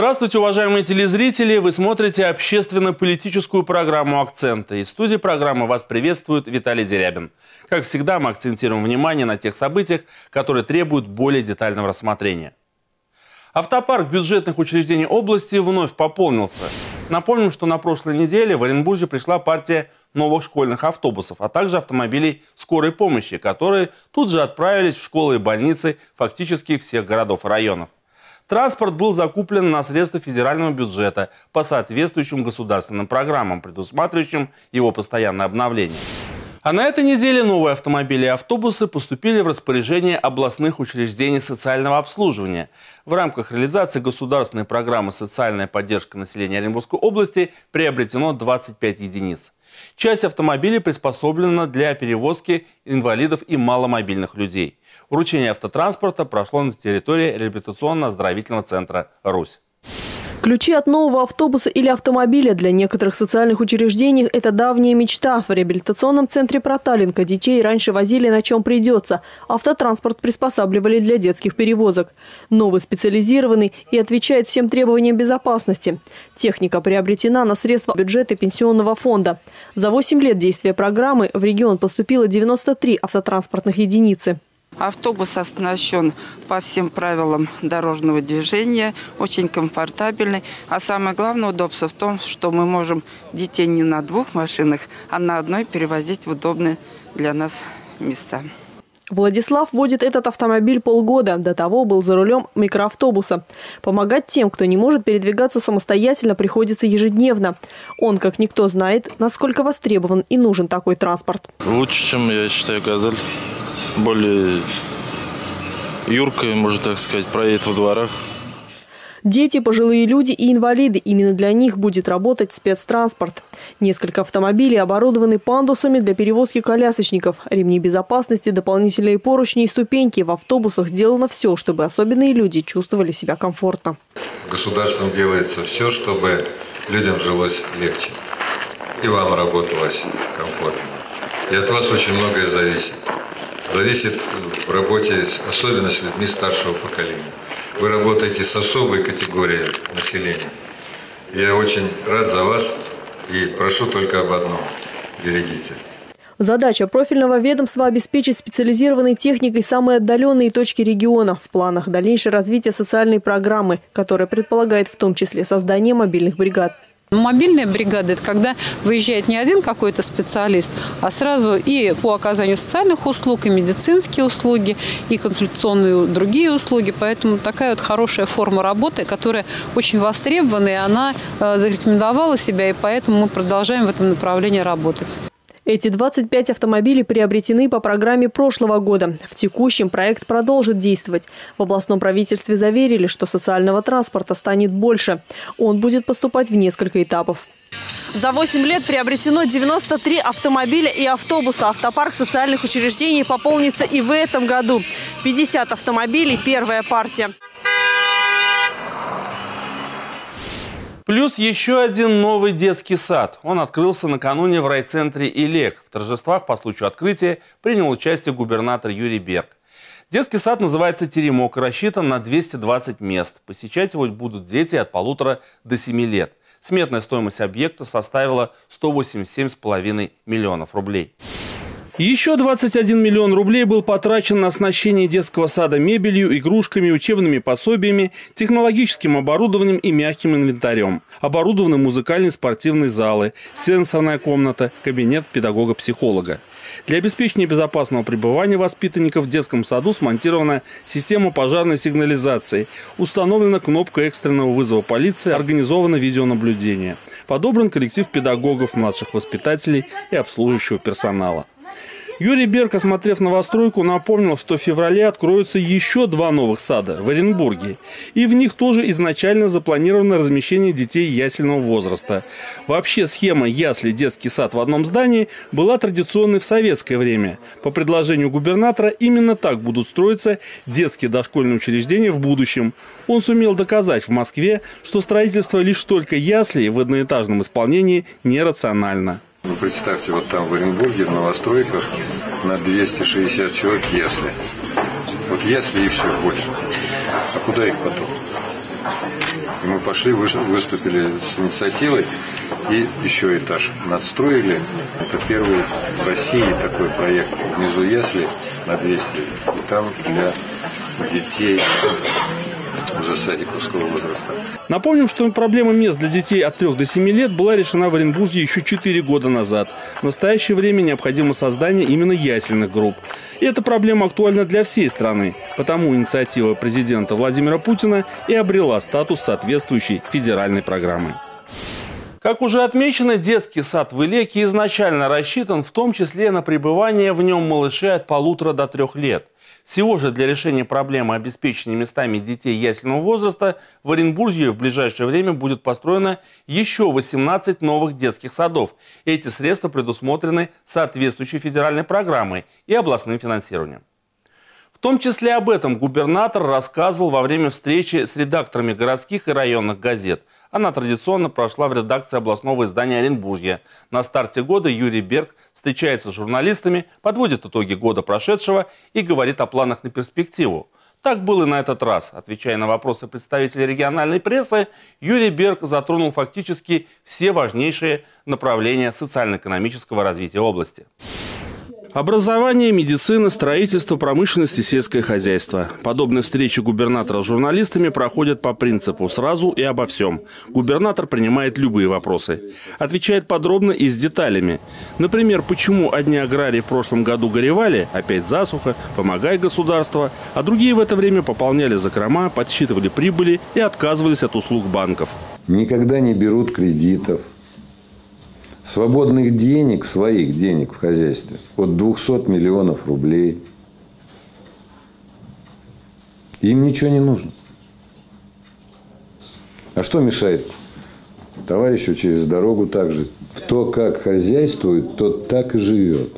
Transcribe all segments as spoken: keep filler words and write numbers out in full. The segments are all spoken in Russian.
Здравствуйте, уважаемые телезрители! Вы смотрите общественно-политическую программу «Акценты». Из студии программы вас приветствует Виталий Дерябин. Как всегда, мы акцентируем внимание на тех событиях, которые требуют более детального рассмотрения. Автопарк бюджетных учреждений области вновь пополнился. Напомним, что на прошлой неделе в Оренбурге пришла партия новых школьных автобусов, а также автомобилей скорой помощи, которые тут же отправились в школы и больницы фактически всех городов и районов. Транспорт был закуплен на средства федерального бюджета по соответствующим государственным программам, предусматривающим его постоянное обновление. А на этой неделе новые автомобили и автобусы поступили в распоряжение областных учреждений социального обслуживания. В рамках реализации государственной программы «Социальная поддержка населения Оренбургской области» приобретено двадцать пять единиц. Часть автомобилей приспособлена для перевозки инвалидов и маломобильных людей. Вручение автотранспорта прошло на территории реабилитационно-оздоровительного центра «Русь». Ключи от нового автобуса или автомобиля для некоторых социальных учреждений – это давняя мечта. В реабилитационном центре Проталинка детей раньше возили на чем придется. Автотранспорт приспосабливали для детских перевозок. Новый специализированный и отвечает всем требованиям безопасности. Техника приобретена на средства бюджета пенсионного фонда. За восемь лет действия программы в регион поступило девяносто три автотранспортных единицы. Автобус оснащен по всем правилам дорожного движения, очень комфортабельный. А самое главное удобство в том, что мы можем детей не на двух машинах, а на одной перевозить в удобные для нас места. Владислав водит этот автомобиль полгода. До того был за рулем микроавтобуса. Помогать тем, кто не может передвигаться самостоятельно, приходится ежедневно. Он, как никто, знает, насколько востребован и нужен такой транспорт. Лучше, чем, я считаю, «Газель». Более юркая, можно так сказать, проедет во дворах. Дети, пожилые люди и инвалиды. Именно для них будет работать спецтранспорт. Несколько автомобилей оборудованы пандусами для перевозки колясочников. Ремни безопасности, дополнительные поручни и ступеньки. В автобусах сделано все, чтобы особенные люди чувствовали себя комфортно. Государством делается все, чтобы людям жилось легче. И вам работалось комфортно. И от вас очень многое зависит. Зависит в работе, особенно с людьми старшего поколения. Вы работаете с особой категорией населения. Я очень рад за вас и прошу только об одном – берегите. Задача профильного ведомства – обеспечить специализированной техникой самые отдаленные точки региона. В планах дальнейшее развитие социальной программы, которая предполагает в том числе создание мобильных бригад. Мобильная бригада – это когда выезжает не один какой-то специалист, а сразу и по оказанию социальных услуг, и медицинские услуги, и консультационные другие услуги. Поэтому такая вот хорошая форма работы, которая очень востребована, и она зарекомендовала себя, и поэтому мы продолжаем в этом направлении работать. Эти двадцать пять автомобилей приобретены по программе прошлого года. В текущем проект продолжит действовать. В областном правительстве заверили, что социального транспорта станет больше. Он будет поступать в несколько этапов. За восемь лет приобретено девяносто три автомобиля и автобуса. Автопарк социальных учреждений пополнится и в этом году. пятьдесят автомобилей – первая партия. Плюс еще один новый детский сад. Он открылся накануне в райцентре Илек. В торжествах по случаю открытия принял участие губернатор Юрий Берг. Детский сад называется «Теремок» и рассчитан на двести двадцать мест. Посещать его будут дети от полутора до семи лет. Сметная стоимость объекта составила сто восемьдесят семь с половиной миллионов рублей. Еще двадцать один миллион рублей был потрачен на оснащение детского сада мебелью, игрушками, учебными пособиями, технологическим оборудованием и мягким инвентарем. Оборудованы музыкальные спортивные залы, сенсорная комната, кабинет педагога-психолога. Для обеспечения безопасного пребывания воспитанников в детском саду смонтирована система пожарной сигнализации, установлена кнопка экстренного вызова полиции, организовано видеонаблюдение. Подобран коллектив педагогов, младших воспитателей и обслуживающего персонала. Юрий Берг, осмотрев новостройку, напомнил, что в феврале откроются еще два новых сада в Оренбурге. И в них тоже изначально запланировано размещение детей ясельного возраста. Вообще схема «ясли-детский сад в одном здании» была традиционной в советское время. По предложению губернатора именно так будут строиться детские дошкольные учреждения в будущем. Он сумел доказать в Москве, что строительство лишь только яслей в одноэтажном исполнении нерационально. Ну, представьте, вот там в Оренбурге, в новостройках, на двести шестьдесят человек ясли. Вот ясли и все, больше. А куда их потом? Мы пошли, выступили с инициативой и еще этаж надстроили. Это первый в России такой проект. Внизу ясли на двести, и там для детей уже садиковского возраста. Напомним, что проблема мест для детей от трёх до семи лет была решена в Оренбурге еще четыре года назад. В настоящее время необходимо создание именно ясельных групп. И эта проблема актуальна для всей страны. Потому инициатива президента Владимира Путина и обрела статус соответствующей федеральной программы. Как уже отмечено, детский сад в Илеке изначально рассчитан в том числе на пребывание в нем малышей от полутора до трех лет. Всего же для решения проблемы обеспечения местами детей ясельного возраста в Оренбурге в ближайшее время будет построено еще восемнадцать новых детских садов. Эти средства предусмотрены соответствующей федеральной программой и областным финансированием. В том числе об этом губернатор рассказывал во время встречи с редакторами городских и районных газет. Она традиционно прошла в редакции областного издания «Оренбуржье». На старте года Юрий Берг встречается с журналистами, подводит итоги года прошедшего и говорит о планах на перспективу. Так было и на этот раз. Отвечая на вопросы представителей региональной прессы, Юрий Берг затронул фактически все важнейшие направления социально-экономического развития области. Образование, медицина, строительство, промышленность и сельское хозяйство. Подобные встречи губернатора с журналистами проходят по принципу «сразу и обо всем». Губернатор принимает любые вопросы. Отвечает подробно и с деталями. Например, почему одни аграрии в прошлом году горевали, опять засуха, помогай государство, а другие в это время пополняли закрома, подсчитывали прибыли и отказывались от услуг банков. Никогда не берут кредитов. Свободных денег, своих денег в хозяйстве от двухсот миллионов рублей. Им ничего не нужно. А что мешает товарищу через дорогу также? Кто как хозяйствует, тот так и живет.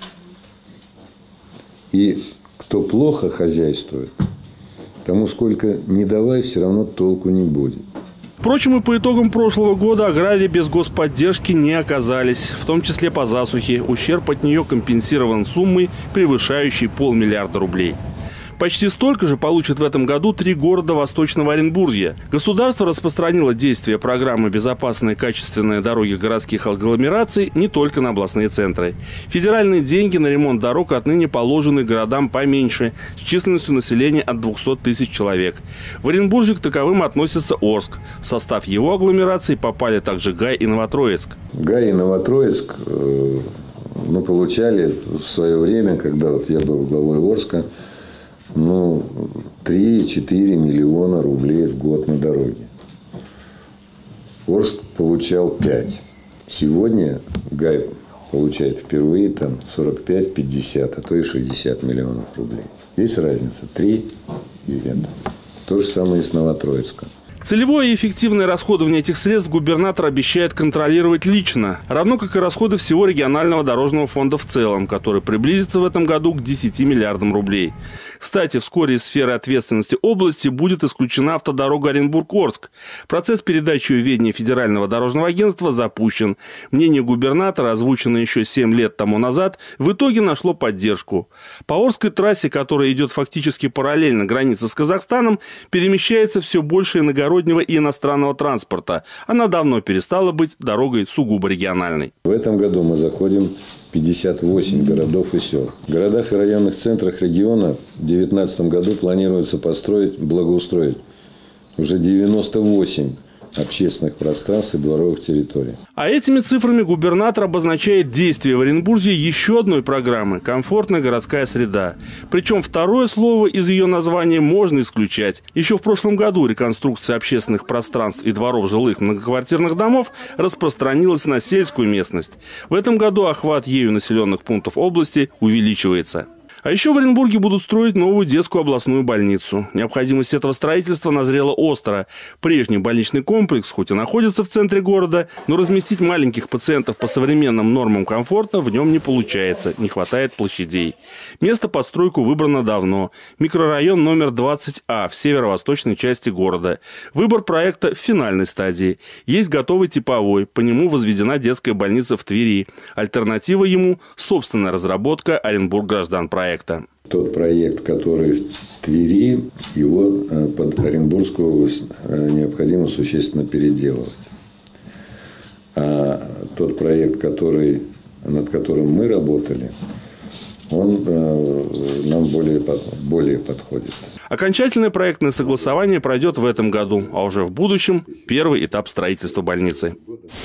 И кто плохо хозяйствует, тому сколько не давай, все равно толку не будет. Впрочем, и по итогам прошлого года аграрии без господдержки не оказались, в том числе по засухе. Ущерб от нее компенсирован суммой, превышающей полмиллиарда рублей. Почти столько же получат в этом году три города Восточного Оренбуржья. Государство распространило действие программы «Безопасные качественные дороги городских агломераций» не только на областные центры. Федеральные деньги на ремонт дорог отныне положены городам поменьше, с численностью населения от двухсот тысяч человек. В Оренбурге к таковым относится Орск. В состав его агломерации попали также Гай и Новотроицк. Гай и Новотроицк э, ну, получали в свое время, когда вот я был главой Орска, ну, три-четыре миллиона рублей в год на дороге. Орск получал пять. Сегодня Гай получает впервые там сорок пять, пятьдесят, а то и шестьдесят миллионов рублей. Есть разница. Три и это. То же самое и с Новотроицком. Целевое и эффективное расходование этих средств губернатор обещает контролировать лично, равно как и расходы всего регионального дорожного фонда в целом, который приблизится в этом году к десяти миллиардам рублей. Кстати, вскоре из сферы ответственности области будет исключена автодорога Оренбург-Орск. Процесс передачи в ведение Федерального дорожного агентства запущен. Мнение губернатора, озвученное еще семь лет тому назад, в итоге нашло поддержку. По Орской трассе, которая идет фактически параллельно границе с Казахстаном, перемещается все больше иногороднего и иностранного транспорта. Она давно перестала быть дорогой сугубо региональной. В этом году мы заходим в пятьдесят восемь городов и сел. В городах и районных центрах региона в две тысячи девятнадцатом году планируется построить, благоустроить уже девяносто восемь общественных пространств и дворовых территорий. А этими цифрами губернатор обозначает действие в Оренбурге еще одной программы «Комфортная городская среда». Причем второе слово из ее названия можно исключать. Еще в прошлом году реконструкция общественных пространств и дворов жилых многоквартирных домов распространилась на сельскую местность. В этом году охват ею населенных пунктов области увеличивается. А еще в Оренбурге будут строить новую детскую областную больницу. Необходимость этого строительства назрела остро. Прежний больничный комплекс, хоть и находится в центре города, но разместить маленьких пациентов по современным нормам комфорта в нем не получается, не хватает площадей. Место под стройку выбрано давно. Микрорайон номер двадцать А в северо-восточной части города. Выбор проекта в финальной стадии. Есть готовый типовой, по нему возведена детская больница в Твери. Альтернатива ему – собственная разработка Оренбург-Граждан проекта. Тот проект, который в Твери, его под Оренбургскую область необходимо существенно переделывать. А тот проект, который, над которым мы работали, он э, нам более, более подходит. Окончательное проектное согласование пройдет в этом году, а уже в будущем первый этап строительства больницы.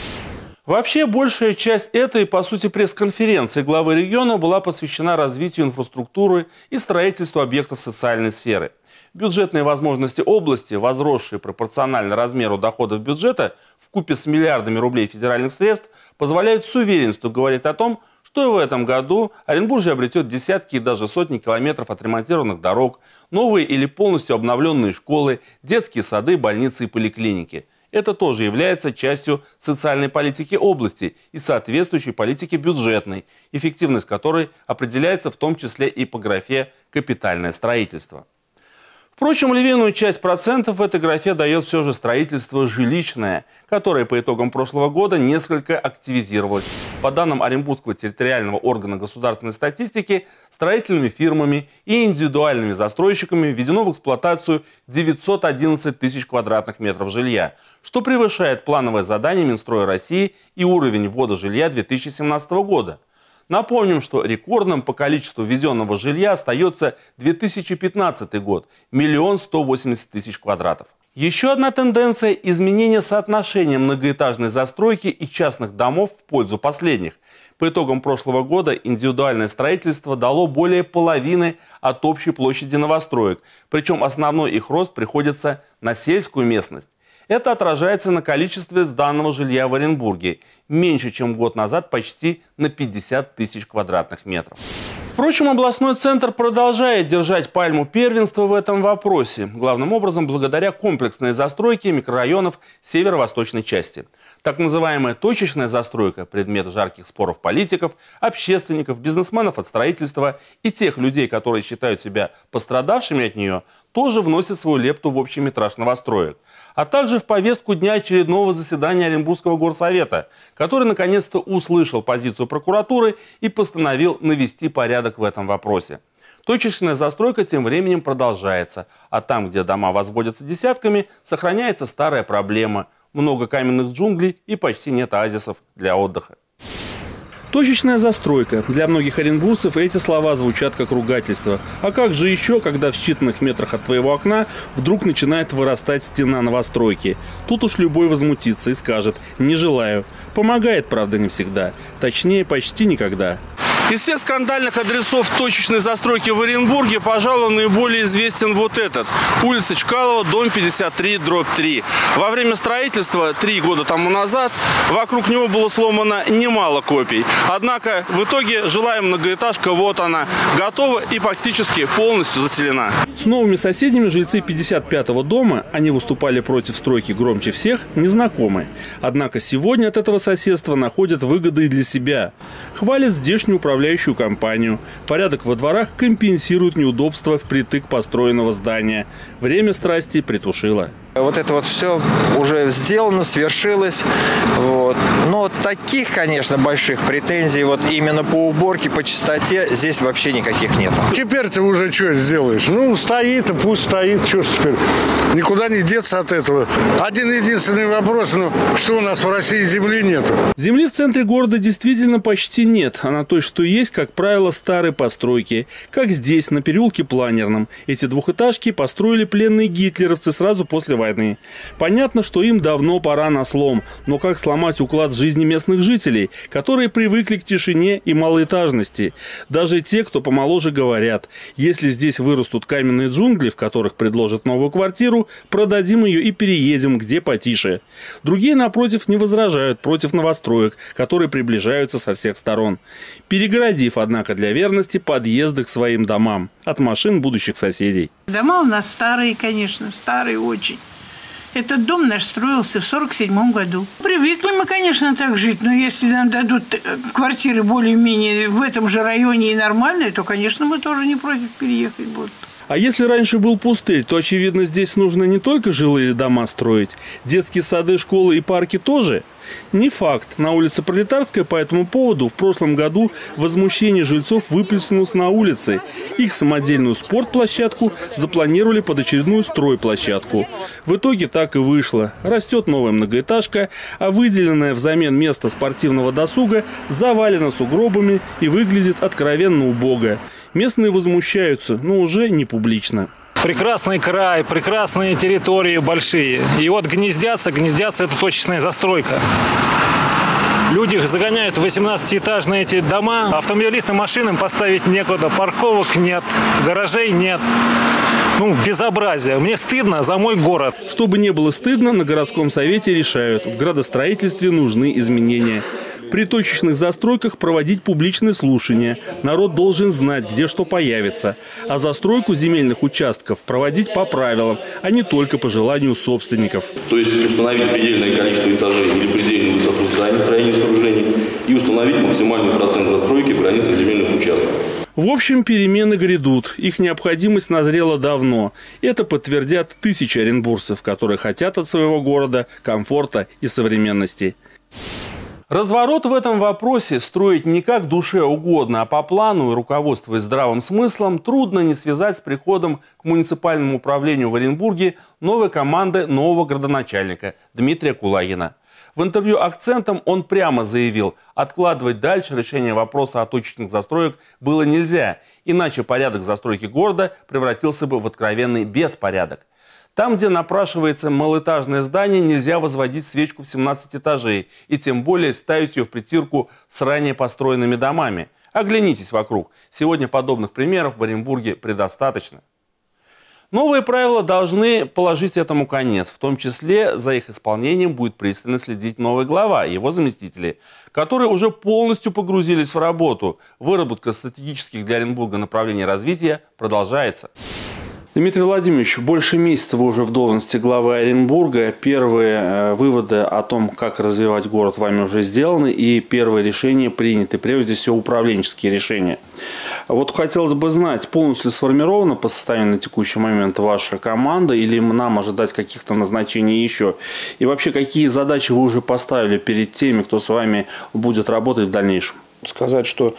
Вообще, большая часть этой, по сути, пресс-конференции главы региона была посвящена развитию инфраструктуры и строительству объектов социальной сферы. Бюджетные возможности области, возросшие пропорционально размеру доходов бюджета, вкупе с миллиардами рублей федеральных средств, позволяют с уверенностью говорить о том, что и в этом году Оренбуржье обретет десятки и даже сотни километров отремонтированных дорог, новые или полностью обновленные школы, детские сады, больницы и поликлиники. Это тоже является частью социальной политики области и соответствующей политики бюджетной, эффективность которой определяется в том числе и по графе «Капитальное строительство». Впрочем, львиную часть процентов в этой графе дает все же строительство жилищное, которое по итогам прошлого года несколько активизировалось. По данным Оренбургского территориального органа государственной статистики, строительными фирмами и индивидуальными застройщиками введено в эксплуатацию девятьсот одиннадцать тысяч квадратных метров жилья, что превышает плановое задание Минстроя России и уровень ввода жилья две тысячи семнадцатого года. Напомним, что рекордным по количеству введенного жилья остается две тысячи пятнадцатый год – миллион сто восемьдесят тысяч квадратов. Еще одна тенденция – изменение соотношения многоэтажной застройки и частных домов в пользу последних. По итогам прошлого года индивидуальное строительство дало более половины от общей площади новостроек, причем основной их рост приходится на сельскую местность. Это отражается на количестве сданного жилья в Оренбурге – меньше, чем год назад, почти на пятьдесят тысяч квадратных метров. Впрочем, областной центр продолжает держать пальму первенства в этом вопросе, главным образом благодаря комплексной застройке микрорайонов северо-восточной части. Так называемая точечная застройка – предмет жарких споров политиков, общественников, бизнесменов от строительства и тех людей, которые считают себя пострадавшими от нее, тоже вносит свою лепту в общий метраж новостроек. А также в повестку дня очередного заседания Оренбургского горсовета, который наконец-то услышал позицию прокуратуры и постановил навести порядок в этом вопросе. Точечная застройка тем временем продолжается, а там, где дома возводятся десятками, сохраняется старая проблема – много каменных джунглей и почти нет оазисов для отдыха. Точечная застройка. Для многих оренбуржцев эти слова звучат как ругательство. А как же еще, когда в считанных метрах от твоего окна вдруг начинает вырастать стена новостройки? Тут уж любой возмутится и скажет «не желаю». Помогает, правда, не всегда. Точнее, почти никогда. Из всех скандальных адресов точечной застройки в Оренбурге, пожалуй, наиболее известен вот этот. Улица Чкалова, дом пятьдесят три, дробь три. Во время строительства, три года тому назад, вокруг него было сломано немало копий. Однако, в итоге, жилая многоэтажка, вот она, готова и практически полностью заселена. С новыми соседями жильцы пятьдесят пятого дома, они выступали против стройки громче всех, не знакомы. Однако сегодня от этого соседства находят выгоды и для себя. Хвалят здешнюю управляющую компанию. Порядок во дворах компенсирует неудобства впритык построенного здания. Время страсти притушило. Вот это вот все уже сделано, свершилось. Вот. Но таких, конечно, больших претензий вот именно по уборке, по чистоте здесь вообще никаких нет. Теперь ты уже что сделаешь? Ну, стоит, и пусть стоит. Что ж теперь? Никуда не деться от этого. Один единственный вопрос, ну, что у нас в России земли нету? Земли в центре города действительно почти нет. А на той, что есть, как правило, старые постройки. Как здесь, на переулке Планерном. Эти двухэтажки построили пленные гитлеровцы сразу после войны. Понятно, что им давно пора на слом, но как сломать уклад жизни местных жителей, которые привыкли к тишине и малоэтажности? Даже те, кто помоложе, говорят, если здесь вырастут каменные джунгли, в которых предложат новую квартиру, продадим ее и переедем, где потише. Другие, напротив, не возражают против новостроек, которые приближаются со всех сторон, перегородив, однако, для верности подъезды к своим домам от машин будущих соседей. Дома у нас старые, конечно, старые очень. Этот дом наш строился в сорок седьмом году. Привыкли мы, конечно, так жить, но если нам дадут квартиры более-менее в этом же районе и нормальные, то, конечно, мы тоже не против переехать будут. А если раньше был пустырь, то, очевидно, здесь нужно не только жилые дома строить, детские сады, школы и парки тоже? Не факт. На улице Пролетарская по этому поводу в прошлом году возмущение жильцов выплеснулось на улице. Их самодельную спортплощадку запланировали под очередную стройплощадку. В итоге так и вышло. Растет новая многоэтажка, а выделенное взамен место спортивного досуга завалено сугробами и выглядит откровенно убого. Местные возмущаются, но уже не публично. Прекрасный край, прекрасные территории большие. И вот гнездятся, гнездятся – это точечная застройка. Люди их загоняют в восемнадцатиэтажные эти дома. Автомобилистам, машинам поставить некуда, парковок нет, гаражей нет. Ну, безобразие. Мне стыдно за мой город. Чтобы не было стыдно, на городском совете решают, в градостроительстве нужны изменения. При точечных застройках проводить публичные слушания. Народ должен знать, где что появится. А застройку земельных участков проводить по правилам, а не только по желанию собственников. То есть установить предельное количество этажей или предельную высоту зданий, строения сооружений и установить максимальный процент застройки в границах земельных участков. В общем, перемены грядут. Их необходимость назрела давно. Это подтвердят тысячи оренбуржцев, которые хотят от своего города комфорта и современности. Разворот в этом вопросе строить не как душе угодно, а по плану и руководствуясь здравым смыслом, трудно не связать с приходом к муниципальному управлению в Оренбурге новой команды нового градоначальника Дмитрия Кулагина. В интервью «Акцентам» он прямо заявил, откладывать дальше решение вопроса о точечных застроек было нельзя, иначе порядок застройки города превратился бы в откровенный беспорядок. Там, где напрашивается малоэтажное здание, нельзя возводить свечку в семнадцать этажей и тем более ставить ее в притирку с ранее построенными домами. Оглянитесь вокруг. Сегодня подобных примеров в Оренбурге предостаточно. Новые правила должны положить этому конец. В том числе за их исполнением будет пристально следить новый глава и его заместители, которые уже полностью погрузились в работу. Выработка стратегических для Оренбурга направлений развития продолжается. Дмитрий Владимирович, больше месяца вы уже в должности главы Оренбурга. Первые выводы о том, как развивать город, вами уже сделаны, и первые решения приняты, прежде всего управленческие решения. Вот хотелось бы знать, полностью ли сформирована по состоянию на текущий момент ваша команда, или нам ожидать каких-то назначений еще? И вообще, какие задачи вы уже поставили перед теми, кто с вами будет работать в дальнейшем? Сказать, что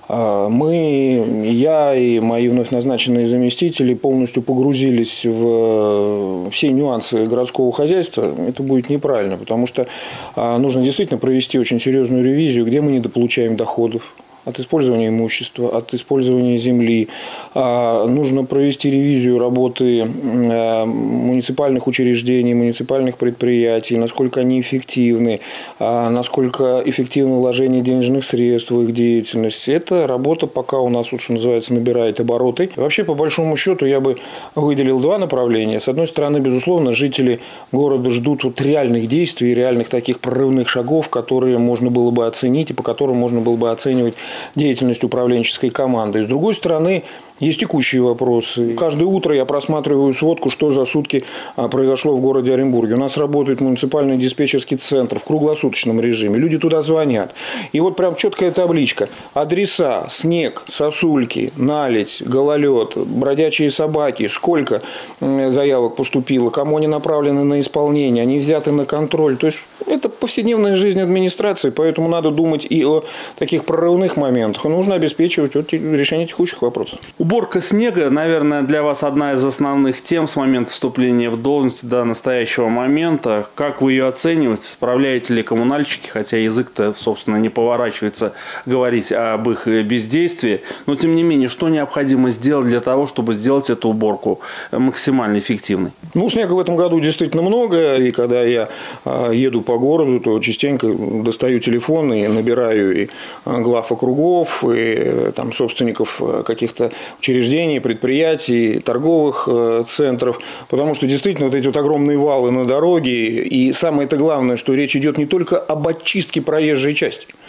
мы, я и мои вновь назначенные заместители полностью погрузились в все нюансы городского хозяйства, это будет неправильно, потому что нужно действительно провести очень серьезную ревизию, где мы недополучаем доходов от использования имущества, от использования земли. Нужно провести ревизию работы муниципальных учреждений, муниципальных предприятий, насколько они эффективны, насколько эффективно вложение денежных средств в их деятельность. Эта работа пока у нас, что называется, набирает обороты. Вообще, по большому счету, я бы выделил два направления. С одной стороны, безусловно, жители города ждут вот реальных действий, реальных таких прорывных шагов, которые можно было бы оценить и по которым можно было бы оценивать деятельность управленческой команды. С другой стороны, есть текущие вопросы. Каждое утро я просматриваю сводку, что за сутки произошло в городе Оренбурге. У нас работает муниципальный диспетчерский центр в круглосуточном режиме. Люди туда звонят. И вот прям четкая табличка. Адреса: Снег, Сосульки, Наледь, Гололед, бродячие собаки. Сколько заявок поступило, кому они направлены на исполнение, они взяты на контроль. То есть это повседневная жизнь администрации, поэтому надо думать и о таких прорывных моментах. И нужно обеспечивать вот решение текущих вопросов. Уборка снега, наверное, для вас одна из основных тем с момента вступления в должность до настоящего момента. Как вы ее оцениваете? Справляете ли коммунальщики? Хотя язык-то, собственно, не поворачивается говорить об их бездействии. Но, тем не менее, что необходимо сделать для того, чтобы сделать эту уборку максимально эффективной? Ну, снега в этом году действительно много. И когда я еду по городу, то частенько достаю телефон и набираю и глав округов, и там, собственников каких-то учреждений, предприятий, торговых центров, потому что действительно вот эти вот огромные валы на дороге, и самое-то главное, что речь идет не только об очистке проезжей части.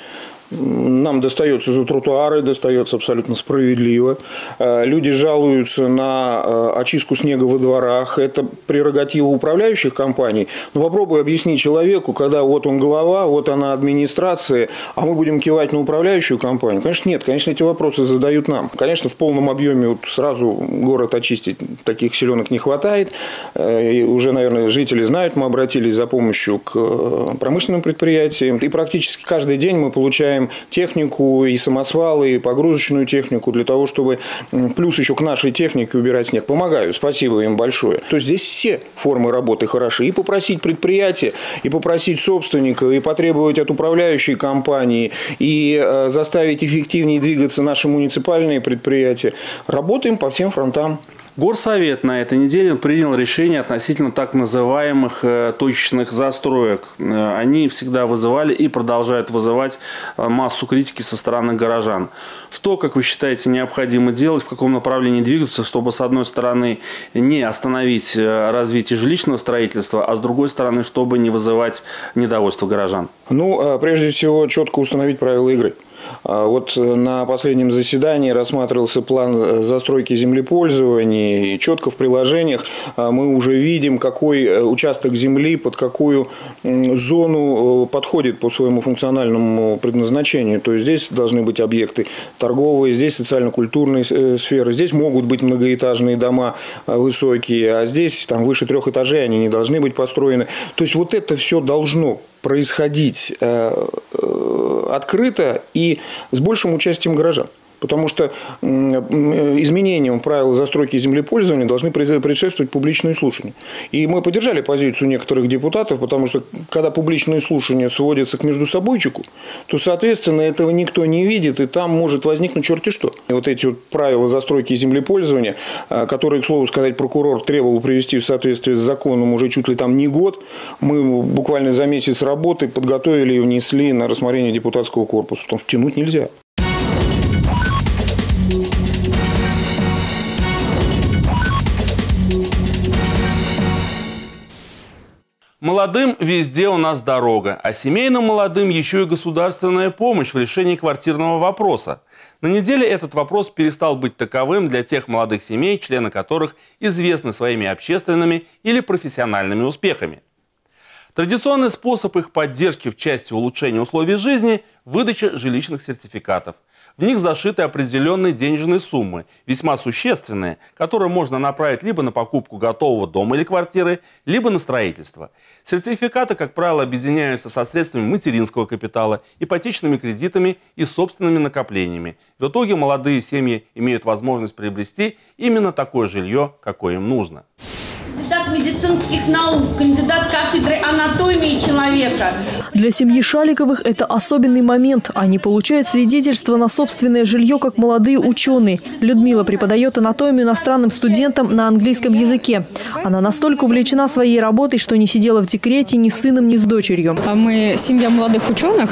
Нам достается за тротуары, достается абсолютно справедливо. Люди жалуются на очистку снега во дворах. Это прерогатива управляющих компаний. Но попробуй объяснить человеку, когда вот он глава, вот она администрация, а мы будем кивать на управляющую компанию. Конечно, нет. Конечно, эти вопросы задают нам. Конечно, в полном объеме вот сразу город очистить таких силенок не хватает. И уже, наверное, жители знают, мы обратились за помощью к промышленным предприятиям. И практически каждый день мы получаем технику и самосвалы, и погрузочную технику для того, чтобы плюс еще к нашей технике убирать снег. Помогаю, спасибо им большое. То есть здесь все формы работы хороши. И попросить предприятия, и попросить собственника, и потребовать от управляющей компании, и заставить эффективнее двигаться наши муниципальные предприятия. Работаем по всем фронтам. Горсовет на этой неделе принял решение относительно так называемых э, точечных застроек. Э, они всегда вызывали и продолжают вызывать э, массу критики со стороны горожан. Что, как вы считаете, необходимо делать, в каком направлении двигаться, чтобы, с одной стороны, не остановить э, развитие жилищного строительства, а с другой стороны, чтобы не вызывать недовольство горожан? Ну, прежде всего, четко установить правила игры. Вот на последнем заседании рассматривался план застройки землепользования, и четко в приложениях мы уже видим, какой участок земли под какую зону подходит по своему функциональному предназначению. То есть здесь должны быть объекты торговые, здесь социально-культурные сферы, здесь могут быть многоэтажные дома высокие, а здесь там выше трех этажей они не должны быть построены. То есть вот это все должно происходить э, э, открыто и с большим участием горожан. Потому что изменениям правил застройки и землепользования должны предшествовать публичные слушания. И мы поддержали позицию некоторых депутатов, потому что когда публичные слушания сводятся к междусобойчику, то, соответственно, этого никто не видит, и там может возникнуть черти что. И вот эти вот правила застройки и землепользования, которые, к слову сказать, прокурор требовал привести в соответствие с законом уже чуть ли там не год, мы буквально за месяц работы подготовили и внесли на рассмотрение депутатского корпуса, потому что тянуть нельзя. Молодым везде у нас дорога, а семейным молодым еще и государственная помощь в решении квартирного вопроса. На неделе этот вопрос перестал быть таковым для тех молодых семей, члены которых известны своими общественными или профессиональными успехами. Традиционный способ их поддержки в части улучшения условий жизни – выдача жилищных сертификатов. В них зашиты определенные денежные суммы, весьма существенные, которые можно направить либо на покупку готового дома или квартиры, либо на строительство. Сертификаты, как правило, объединяются со средствами материнского капитала, ипотечными кредитами и собственными накоплениями. В итоге молодые семьи имеют возможность приобрести именно такое жилье, какое им нужно. Кандидат медицинских наук, кандидат кафедры анатомии человека. Для семьи Шаликовых это особенный момент. Они получают свидетельство на собственное жилье, как молодые ученые. Людмила преподает анатомию иностранным студентам на английском языке. Она настолько увлечена своей работой, что не сидела в декрете ни с сыном, ни с дочерью. Мы семья молодых ученых,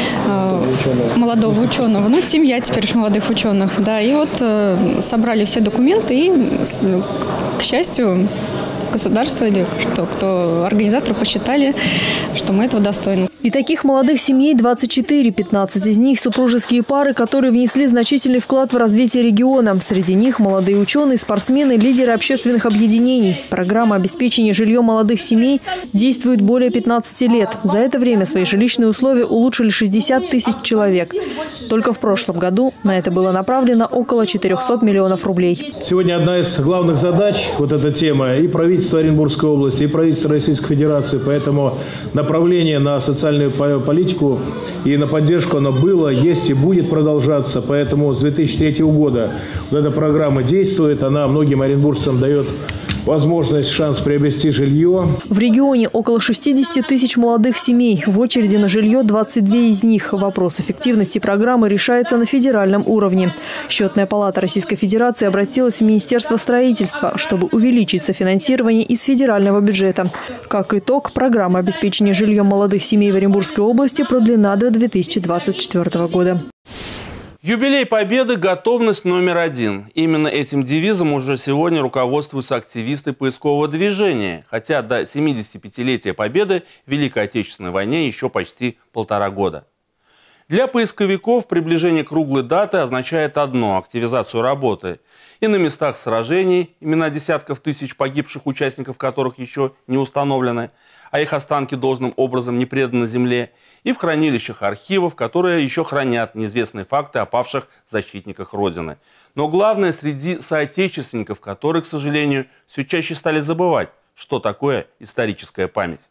молодого ученого, ну семья теперь уж молодых ученых. Да, и вот собрали все документы и, к счастью, государство или кто, кто организаторы посчитали, что мы этого достойны. И таких молодых семей двадцать четыре, пятнадцать из них супружеские пары, которые внесли значительный вклад в развитие региона. Среди них молодые ученые, спортсмены, лидеры общественных объединений. Программа обеспечения жильем молодых семей действует более пятнадцати лет. За это время свои жилищные условия улучшили шестьдесят тысяч человек. Только в прошлом году на это было направлено около четырёхсот миллионов рублей. Сегодня одна из главных задач, вот эта тема, и правительство Оренбургской области, и правительство Российской Федерации. Поэтому направление на социальную политику и на поддержку оно было, есть и будет продолжаться. Поэтому с две тысячи третьего года вот эта программа действует. Она многим оренбуржцам дает возможность, шанс приобрести жилье. В регионе около шестидесяти тысяч молодых семей. В очереди на жилье двадцать две из них. Вопрос эффективности программы решается на федеральном уровне. Счетная палата Российской Федерации обратилась в Министерство строительства, чтобы увеличить софинансирование из федерального бюджета. Как итог, программа обеспечения жильем молодых семей в Оренбургской области продлена до две тысячи двадцать четвёртого года. Юбилей Победы – готовность номер один. Именно этим девизом уже сегодня руководствуются активисты поискового движения. Хотя до семидесятипятилетия Победы в Великой Отечественной войне еще почти полтора года. Для поисковиков приближение круглой даты означает одно – активизацию работы. И на местах сражений имена десятков тысяч погибших участников которых еще не установлены, а их останки должным образом не преданы земле, и в хранилищах архивов, которые еще хранят неизвестные факты о павших защитниках Родины. Но главное, среди соотечественников, которые, к сожалению, все чаще стали забывать, что такое историческая память.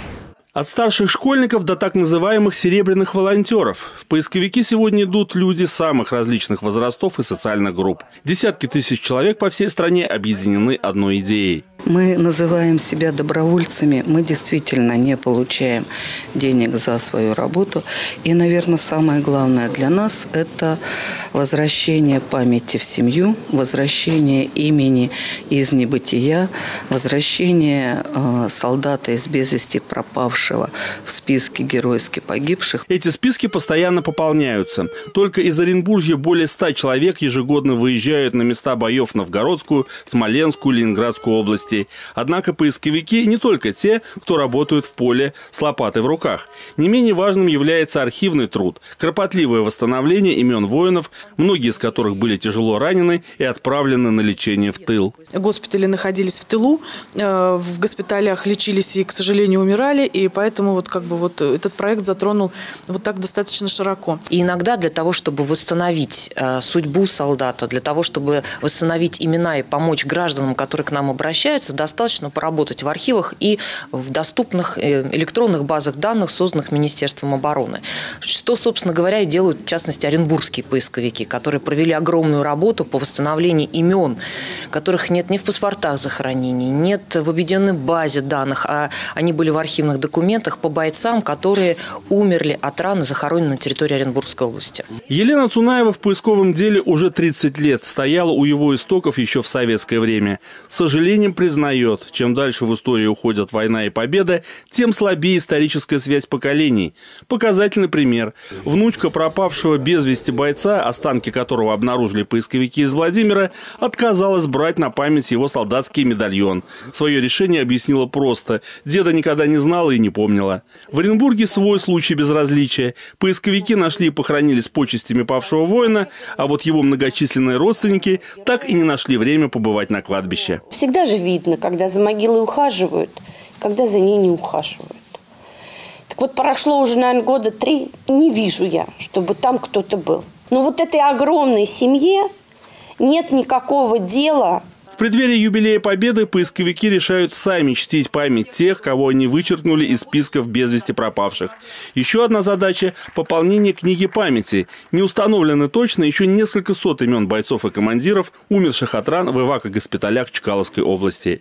От старших школьников до так называемых серебряных волонтеров. В поисковики сегодня идут люди самых различных возрастов и социальных групп. Десятки тысяч человек по всей стране объединены одной идеей. Мы называем себя добровольцами, мы действительно не получаем денег за свою работу. И, наверное, самое главное для нас – это возвращение памяти в семью, возвращение имени из небытия, возвращение э, солдата из без вести пропавшего в списке геройски погибших. Эти списки постоянно пополняются. Только из Оренбуржья более ста человек ежегодно выезжают на места боев в Новгородскую, Смоленскую, Ленинградскую области. Однако поисковики не только те, кто работают в поле с лопатой в руках. Не менее важным является архивный труд, кропотливое восстановление имен воинов, многие из которых были тяжело ранены и отправлены на лечение в тыл. Госпитали находились в тылу, в госпиталях лечились и, к сожалению, умирали, и поэтому вот как бы вот этот проект затронул вот так достаточно широко. И иногда для того, чтобы восстановить судьбу солдата, для того, чтобы восстановить имена и помочь гражданам, которые к нам обращаются, достаточно поработать в архивах и в доступных электронных базах данных, созданных Министерством обороны. Что, собственно говоря, и делают, в частности, оренбургские поисковики, которые провели огромную работу по восстановлению имен, которых нет ни в паспортах захоронений, нет в объединенной базе данных, а они были в архивных документах по бойцам, которые умерли от ран и захоронены на территории Оренбургской области. Елена Цунаева в поисковом деле уже тридцать лет, стояла у его истоков еще в советское время. С сожалением признает, чем дальше в истории уходят война и победа, тем слабее историческая связь поколений. Показательный пример. Внучка пропавшего без вести бойца, останки которого обнаружили поисковики из Владимира, отказалась брать на память его солдатский медальон. Свое решение объяснила просто. Деда никогда не знала и не помнила. В Оренбурге свой случай безразличия. Поисковики нашли и похоронили с почестями павшего воина, а вот его многочисленные родственники так и не нашли время побывать на кладбище. Всегда же видно, когда за могилой ухаживают, когда за ней не ухаживают. Так вот, прошло уже, наверное, года три, не вижу я, чтобы там кто-то был. Но вот этой огромной семье нет никакого дела. В преддверии юбилея Победы поисковики решают сами чтить память тех, кого они вычеркнули из списков без вести пропавших. Еще одна задача – пополнение книги памяти. Не установлены точно еще несколько сот имен бойцов и командиров, умерших от ран в эвакогоспиталях Чкаловской области.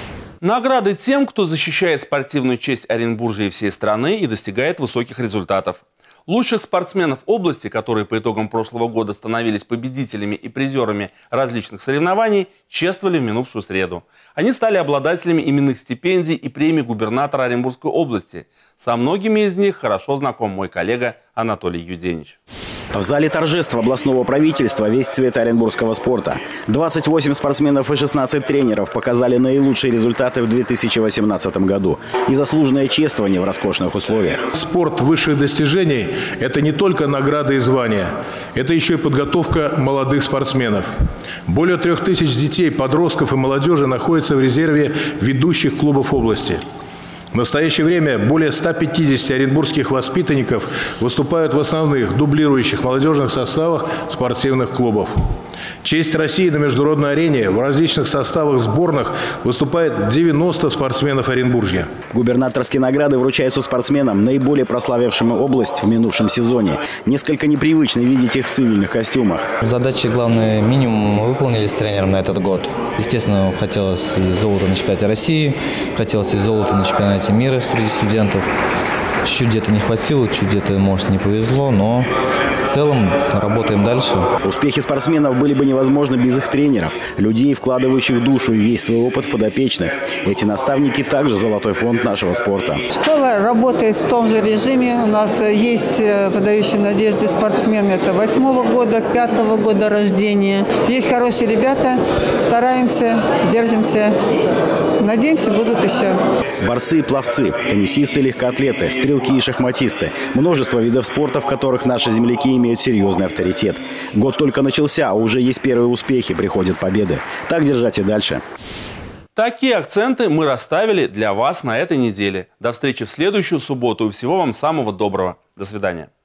Награды тем, кто защищает спортивную честь Оренбуржья и всей страны и достигает высоких результатов. Лучших спортсменов области, которые по итогам прошлого года становились победителями и призерами различных соревнований, чествовали в минувшую среду. Они стали обладателями именных стипендий и премий губернатора Оренбургской области. Со многими из них хорошо знаком мой коллега Анатолий Юденич. В зале торжеств областного правительства весь цвет оренбургского спорта. двадцать восемь спортсменов и шестнадцать тренеров показали наилучшие результаты в две тысячи восемнадцатом году и заслуженное чествование в роскошных условиях. Спорт высших достижений – это не только награды и звания, это еще и подготовка молодых спортсменов. Более трех тысяч детей, подростков и молодежи находятся в резерве ведущих клубов области. В настоящее время более ста пятидесяти оренбургских воспитанников выступают в основных дублирующих молодежных составах спортивных клубов. Честь России на международной арене в различных составах сборных выступает девяносто спортсменов Оренбуржья. Губернаторские награды вручаются спортсменам, наиболее прославившим область в минувшем сезоне. Несколько непривычно видеть их в цивильных костюмах. Задачи, главное, минимум мы выполнили с тренером на этот год. Естественно, хотелось и золото на чемпионате России, хотелось и золото на чемпионате мира среди студентов. Чуть где-то не хватило, чуть где-то, может, не повезло, но в целом работаем дальше. Успехи спортсменов были бы невозможны без их тренеров, людей, вкладывающих душу и весь свой опыт в подопечных. Эти наставники также золотой фонд нашего спорта. Школа работает в том же режиме. У нас есть подающие надежды спортсмены. Это восьмого года, пятого года рождения. Есть хорошие ребята. Стараемся, держимся. Надеемся, будут еще. Борцы и пловцы, теннисисты, легкоатлеты, стрелки и шахматисты. Множество видов спорта, в которых наши земляки имеют серьезный авторитет. Год только начался, а уже есть первые успехи, приходят победы. Так держать и дальше. Такие акценты мы расставили для вас на этой неделе. До встречи в следующую субботу и всего вам самого доброго. До свидания.